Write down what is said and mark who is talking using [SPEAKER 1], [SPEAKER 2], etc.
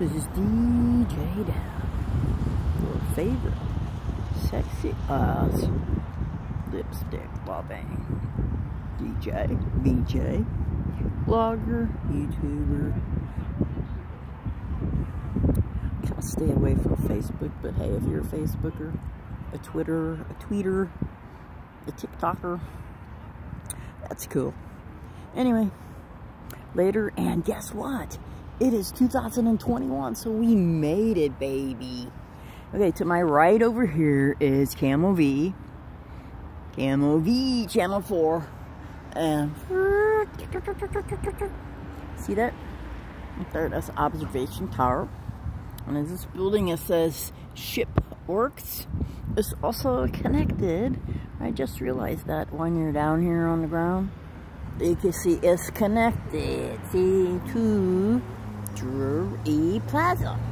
[SPEAKER 1] This is DJ.Deb, your favorite sexy ass lipstick loving DJ, BJ, blogger, YouTuber. Kind of stay away from Facebook, but hey, if you're a Facebooker, a tweeter, a TikToker, that's cool. Anyway, later, and guess what? It is 2021, so we made it, baby. Okay, to my right over here is Camo V, Channel 4, and see that? Right there, that's observation tower. And in this building it says Ship Works. It's also connected. I just realized that when you're down here on the ground, you can see it's connected, see, to Drury Plaza.